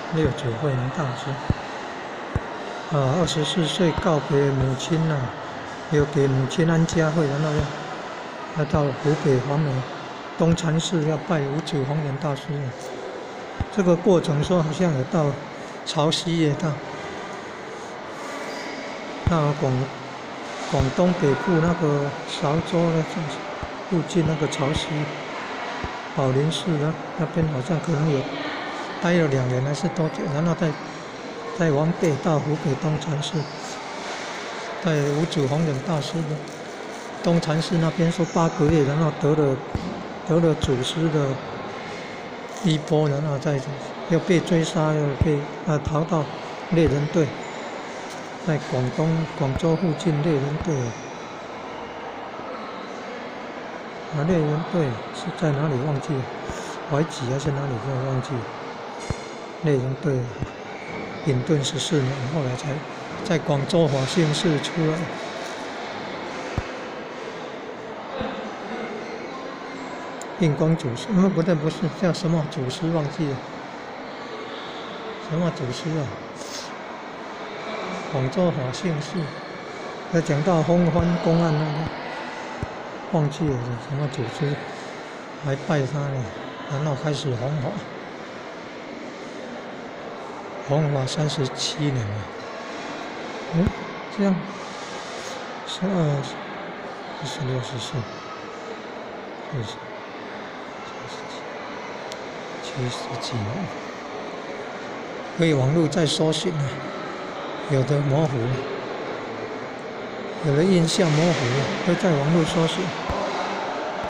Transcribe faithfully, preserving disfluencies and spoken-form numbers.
六祖慧能大师啊，二十四岁告别母亲啊，有给母亲安家会，然后要要到湖北黄梅东禅寺要拜五祖弘忍大师。这个过程说好像有到潮汐也到，到广广东北部那个韶州那附近那个潮汐宝林寺呢，那边好像可能有待了两年还是多久，然后再再往北到湖北东禅寺，在五祖弘忍大师的东禅寺那边说八个月，然后得了得了祖师的衣钵，然后再又被追杀，又被啊逃到猎人队，在广东广州附近猎人队。啊，猎人队是在哪里忘记了？怀集还是哪里？我忘记了。猎人队隐遁十四年，后来才在广州法性寺出来。印光祖师，嗯，不对，不是叫什么祖师忘记了，什么祖师啊？广州法性寺，要讲到风帆公案那个。忘记了什么组织来拜他呢？然后开始弘法，弘法三十七年了。嗯，这样，十二、十六、十四、二十、三十几、七十几年，可以网络再搜寻了，有的模糊了。有的印象模糊了，会在网络搜寻。